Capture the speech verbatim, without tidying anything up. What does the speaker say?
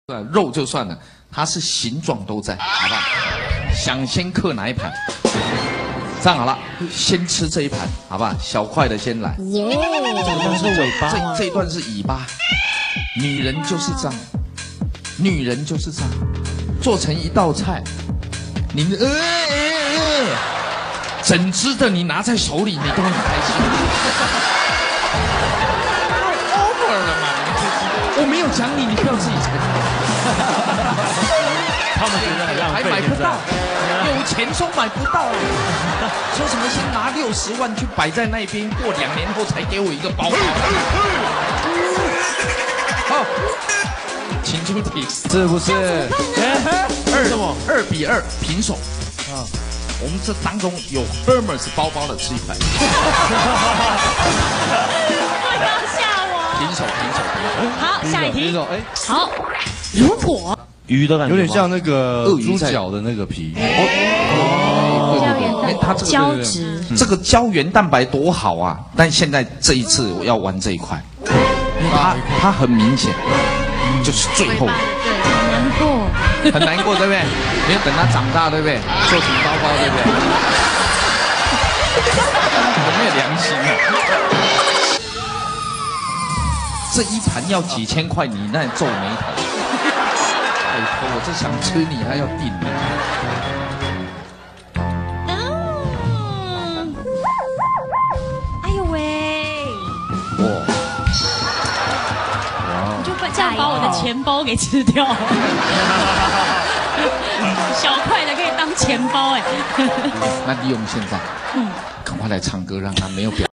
肉就算了，它是形状都在，好不好？想先嗑哪一盘？这样好了，先吃这一盘，好不好？小块的先来。 耶，这段是尾巴吗？ 这这一段是尾巴。女人就是这样，女人就是这样，做成一道菜，你呃呃呃，整只的你拿在手里，你都很开心。over 了嘛？我没有讲你，你不要自己承认。 他们觉得很浪费， 还买不到，有钱说买不到啊！说什么先拿六十万去摆在那边，过两年后才给我一个包包。好，请出题， 是不是？ 二什么？二比二平手。啊，我们这当中有 Hermes 包包的吃一盘。 不要吓我！ 平手，平手，平手。 好，下一题。 哎， 好，如果鱼的感觉有点像那个鳄鱼在猪脚的那个皮。 哦， 胶原蛋它这个胶质， 这个胶原蛋白多好啊！但现在这一次我要玩这一块，因为它它很明显，就是最后对，好难过。 很难过，对不对？没有等他长大，对不对？做成包包，对不对？有没有良心啊？这一盘要几千块，你那皱眉头。拜托，我这想吃你还要订呢。 嗯，哎呦喂！ 哇！ 你就把这样把我的钱包给吃掉。小块的可以当钱包哎。 那利用现在，赶快来唱歌，让他没有表。